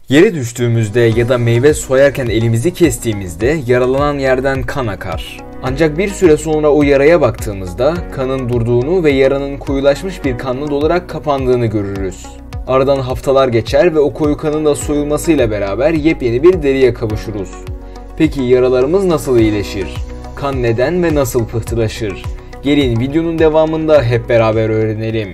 Yere düştüğümüzde ya da meyve soyarken elimizi kestiğimizde yaralanan yerden kan akar. Ancak bir süre sonra o yaraya baktığımızda kanın durduğunu ve yaranın koyulaşmış bir kanla dolarak kapandığını görürüz. Aradan haftalar geçer ve o koyu kanın da soyulmasıyla beraber yepyeni bir deriye kavuşuruz. Peki yaralarımız nasıl iyileşir? Kan neden ve nasıl pıhtılaşır? Gelin videonun devamında hep beraber öğrenelim.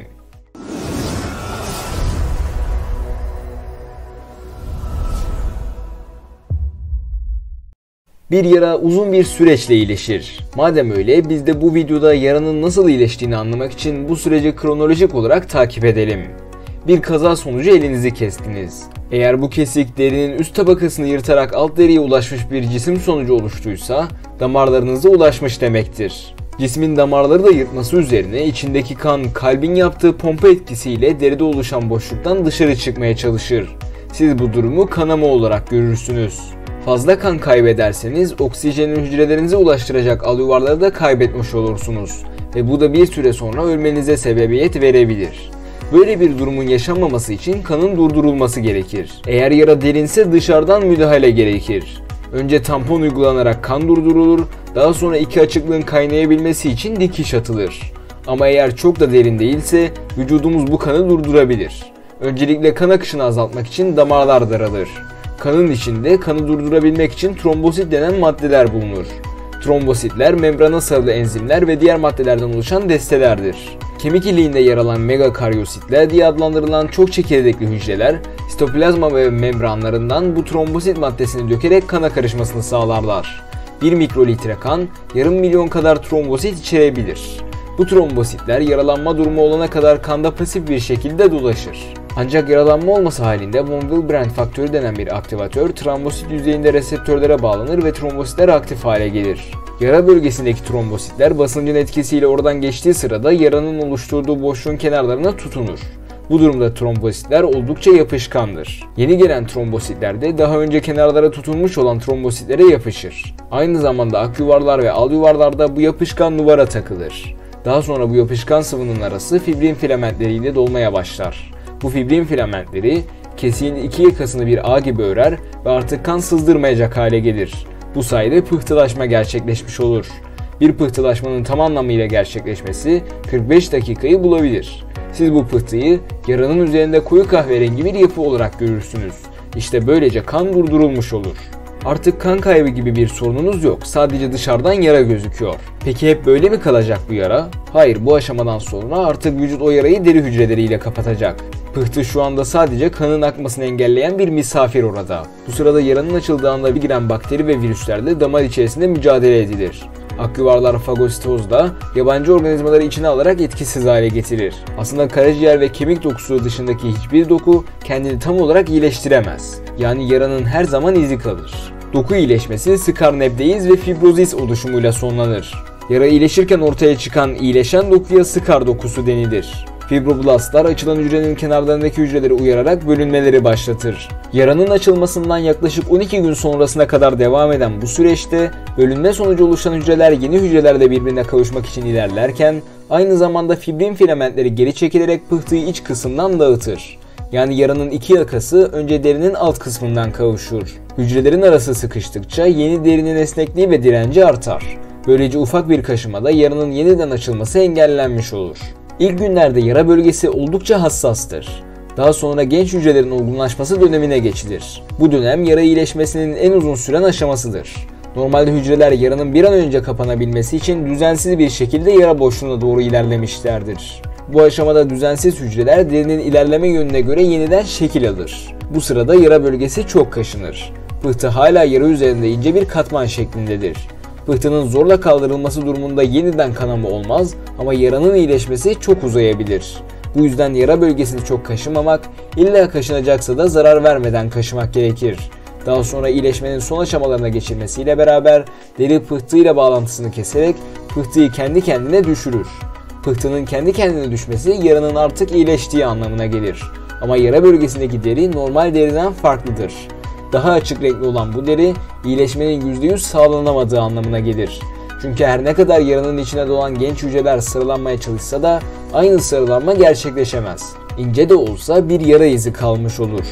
Bir yara uzun bir süreçle iyileşir. Madem öyle, biz de bu videoda yaranın nasıl iyileştiğini anlamak için bu süreci kronolojik olarak takip edelim. Bir kaza sonucu elinizi kestiniz. Eğer bu kesik derinin üst tabakasını yırtarak alt deriye ulaşmış bir cisim sonucu oluştuysa, damarlarınıza ulaşmış demektir. Cismin damarları da yırtması üzerine içindeki kan kalbin yaptığı pompa etkisiyle deride oluşan boşluktan dışarı çıkmaya çalışır. Siz bu durumu kanama olarak görürsünüz. Fazla kan kaybederseniz oksijeni hücrelerinize ulaştıracak alüvarları da kaybetmiş olursunuz ve bu da bir süre sonra ölmenize sebebiyet verebilir. Böyle bir durumun yaşanmaması için kanın durdurulması gerekir. Eğer yara derinse dışarıdan müdahale gerekir. Önce tampon uygulanarak kan durdurulur, daha sonra iki açıklığın kaynayabilmesi için dikiş atılır. Ama eğer çok da derin değilse vücudumuz bu kanı durdurabilir. Öncelikle kan akışını azaltmak için damarlar daralır. Kanın içinde kanı durdurabilmek için trombosit denen maddeler bulunur. Trombositler membrana sarılı enzimler ve diğer maddelerden oluşan destelerdir. Kemik iliğinde yer alan megakaryositler diye adlandırılan çok çekirdekli hücreler sitoplazma ve membranlarından bu trombosit maddesini dökerek kana karışmasını sağlarlar. 1 mikrolitre kan yarım milyon kadar trombosit içerebilir. Bu trombositler yaralanma durumu olana kadar kanda pasif bir şekilde dolaşır. Ancak yaralanma olması halinde von Willebrand faktörü denen bir aktivatör trombosit yüzeyinde reseptörlere bağlanır ve trombositler aktif hale gelir. Yara bölgesindeki trombositler basıncın etkisiyle oradan geçtiği sırada yaranın oluşturduğu boşluğun kenarlarına tutunur. Bu durumda trombositler oldukça yapışkandır. Yeni gelen trombositler de daha önce kenarlara tutunmuş olan trombositlere yapışır. Aynı zamanda akyuvarlar ve alyuvarlarda bu yapışkan duvara takılır. Daha sonra bu yapışkan sıvının arası fibrin filamentleriyle dolmaya başlar. Bu fibrin filamentleri kesiğin iki yakasını bir ağ gibi örer ve artık kan sızdırmayacak hale gelir. Bu sayede pıhtılaşma gerçekleşmiş olur. Bir pıhtılaşmanın tam anlamıyla gerçekleşmesi 45 dakikayı bulabilir. Siz bu pıhtıyı yaranın üzerinde koyu kahverengi bir yapı olarak görürsünüz. İşte böylece kan durdurulmuş olur. Artık kan kaybı gibi bir sorununuz yok. Sadece dışarıdan yara gözüküyor. Peki hep böyle mi kalacak bu yara? Hayır, bu aşamadan sonra artık vücut o yarayı deri hücreleriyle kapatacak. Pıhtı şu anda sadece kanın akmasını engelleyen bir misafir orada. Bu sırada yaranın açıldığı anda giren bakteri ve virüslerle damar içerisinde mücadele edilir. Akyuvarlar fagositozda yabancı organizmaları içine alarak etkisiz hale getirir. Aslında karaciğer ve kemik dokusu dışındaki hiçbir doku kendini tam olarak iyileştiremez. Yani yaranın her zaman izi kalır. Doku iyileşmesi skarnebdeiz ve fibrozis oluşumuyla sonlanır. Yara iyileşirken ortaya çıkan iyileşen dokuya skar dokusu denilir. Fibroblastlar açılan hücrenin kenarlarındaki hücreleri uyararak bölünmeleri başlatır. Yaranın açılmasından yaklaşık 12 gün sonrasına kadar devam eden bu süreçte bölünme sonucu oluşan hücreler yeni hücrelerle birbirine kavuşmak için ilerlerken aynı zamanda fibrin filamentleri geri çekilerek pıhtıyı iç kısımdan dağıtır. Yani yaranın iki yakası önce derinin alt kısmından kavuşur. Hücrelerin arası sıkıştıkça yeni derinin esnekliği ve direnci artar. Böylece ufak bir kaşımada yaranın yeniden açılması engellenmiş olur. İlk günlerde yara bölgesi oldukça hassastır. Daha sonra genç hücrelerin olgunlaşması dönemine geçilir. Bu dönem yara iyileşmesinin en uzun süren aşamasıdır. Normalde hücreler yaranın bir an önce kapanabilmesi için düzensiz bir şekilde yara boşluğuna doğru ilerlemişlerdir. Bu aşamada düzensiz hücreler derinin ilerleme yönüne göre yeniden şekil alır. Bu sırada yara bölgesi çok kaşınır. Pıhtı hala yara üzerinde ince bir katman şeklindedir. Pıhtının zorla kaldırılması durumunda yeniden kanama olmaz ama yaranın iyileşmesi çok uzayabilir. Bu yüzden yara bölgesini çok kaşımamak, illa kaşınacaksa da zarar vermeden kaşımak gerekir. Daha sonra iyileşmenin son aşamalarına geçilmesiyle beraber deri pıhtıyla bağlantısını keserek pıhtıyı kendi kendine düşürür. Pıhtının kendi kendine düşmesi yaranın artık iyileştiği anlamına gelir. Ama yara bölgesindeki deri normal deriden farklıdır. Daha açık renkli olan bu deri iyileşmenin %100 sağlanamadığı anlamına gelir. Çünkü her ne kadar yaranın içine dolan genç hücreler sarılanmaya çalışsa da aynı sarılanma gerçekleşemez. İnce de olsa bir yara izi kalmış olur.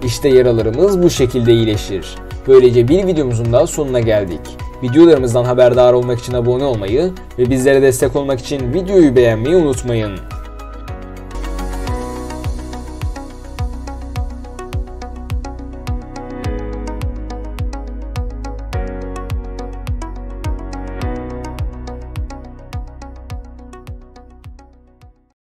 İşte yaralarımız bu şekilde iyileşir. Böylece bir videomuzun daha sonuna geldik. Videolarımızdan haberdar olmak için abone olmayı ve bizlere destek olmak için videoyu beğenmeyi unutmayın.